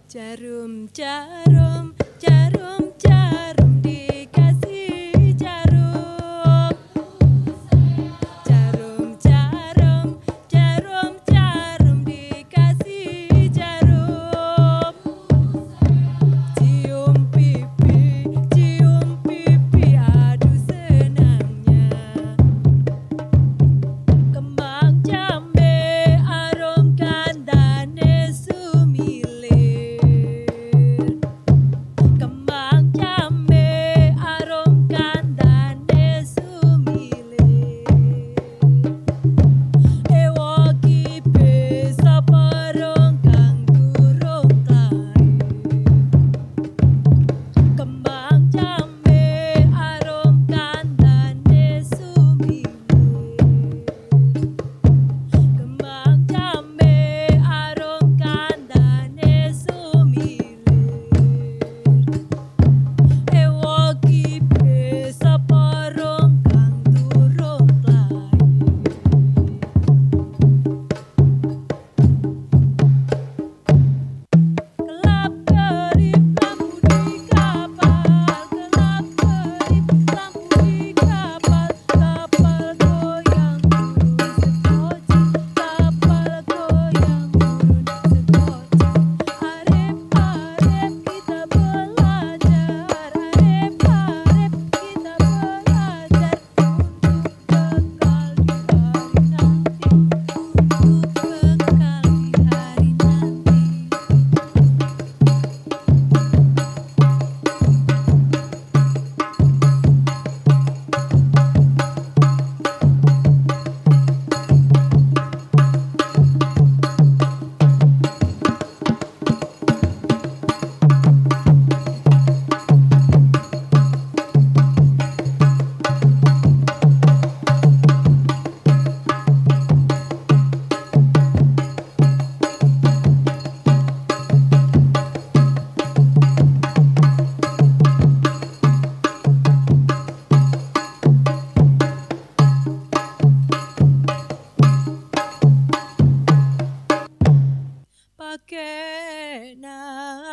Jarum, jarum, jarum, jarum dikasih jarum. Jarum, jarum, jarum, jarum dikasih jarum. Cium pipi, aduh senangnya. Kembang jambe arom kandane sumilir. Kembang jambe arom kandane sumilir. Ewa kipe saparong kang durung kae. Kembang jambe arom kandane sumilir. Kembang jambe arom kandane sumilir. Ewa kipe saparong kang durung kae. Kelap kerip lampu di kapal, kelap kerip lampu di kapal, kapal goyang turun sekoci, kapal goyang turun sekoci. Arep-arep kita belajar, arep-arep kita belajar untuk bekal di hari nanti, untuk bekal di hari nanti. Pakai